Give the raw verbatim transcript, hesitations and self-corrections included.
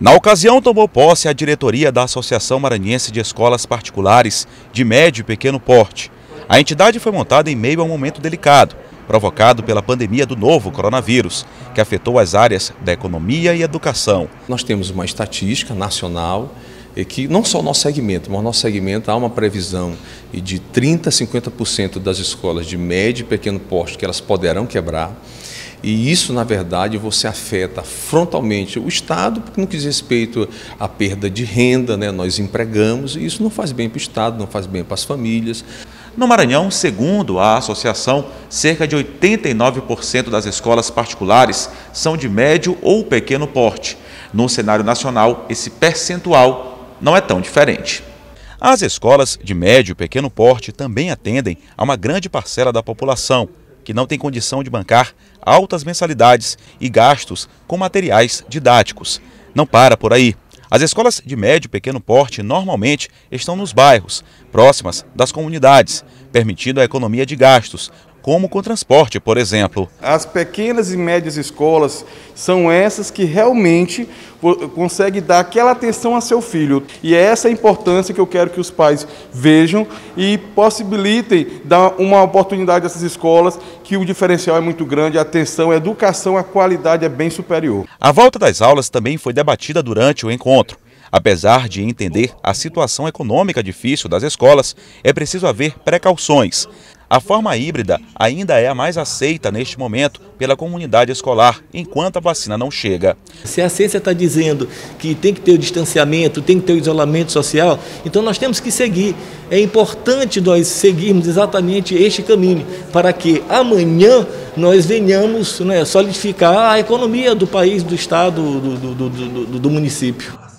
Na ocasião, tomou posse a diretoria da Associação Maranhense de Escolas Particulares de Médio e Pequeno Porte. A entidade foi montada em meio a um momento delicado, provocado pela pandemia do novo coronavírus, que afetou as áreas da economia e educação. Nós temos uma estatística nacional e que não só o nosso segmento, mas o nosso segmento há uma previsão de trinta a cinquenta por cento das escolas de médio e pequeno porte que elas poderão quebrar. E isso, na verdade, você afeta frontalmente o Estado, porque no que diz respeito à perda de renda, né? Nós empregamos e isso não faz bem para o Estado, não faz bem para as famílias. No Maranhão, segundo a associação, cerca de oitenta e nove por cento das escolas particulares são de médio ou pequeno porte. No cenário nacional, esse percentual não é tão diferente. As escolas de médio e pequeno porte também atendem a uma grande parcela da população, que não tem condição de bancar altas mensalidades e gastos com materiais didáticos. Não para por aí. As escolas de médio e pequeno porte normalmente estão nos bairros, próximas das comunidades, permitindo a economia de gastos, como com transporte, por exemplo. As pequenas e médias escolas são essas que realmente conseguem dar aquela atenção a seu filho. E é essa a importância que eu quero que os pais vejam e possibilitem dar uma oportunidade a essas escolas, que o diferencial é muito grande, a atenção, a educação, a qualidade é bem superior. A volta das aulas também foi debatida durante o encontro. Apesar de entender a situação econômica difícil das escolas, é preciso haver precauções. A forma híbrida ainda é a mais aceita neste momento pela comunidade escolar, enquanto a vacina não chega. Se a ciência está dizendo que tem que ter o distanciamento, tem que ter o isolamento social, então nós temos que seguir. É importante nós seguirmos exatamente este caminho, para que amanhã nós venhamos, né, solidificar a economia do país, do estado, do, do, do, do, do município.